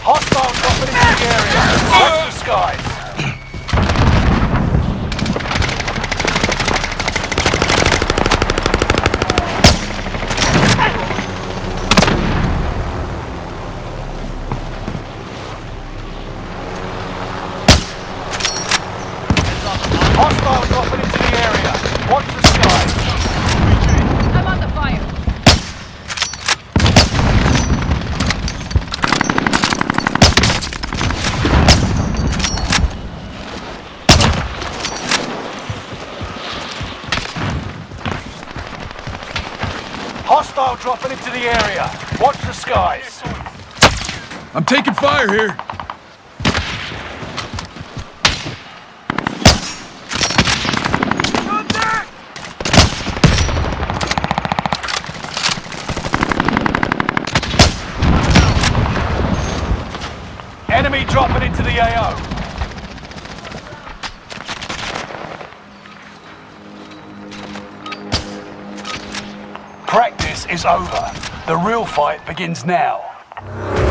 Hostiles dropping into the area. Watch the skies. Hostiles dropping into the area. Watch the skies. I'm on the fire. Hostile dropping into the area. Watch the skies. I'm taking fire here. Enemy dropping into the AO. Practice is over. The real fight begins now.